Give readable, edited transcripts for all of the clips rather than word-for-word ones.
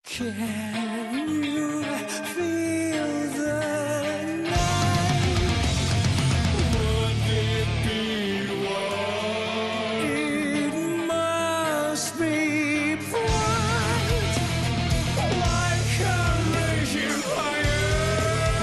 Can you feel the night? Would it be one? It must be bright, like a raging fire.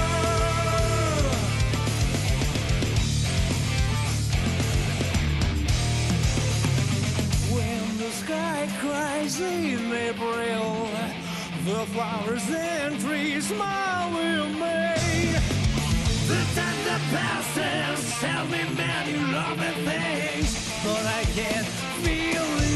When the sky cries in April, the flowers and trees smile with me. The time that passes, tell me, man, you love me things, but I can't feel it.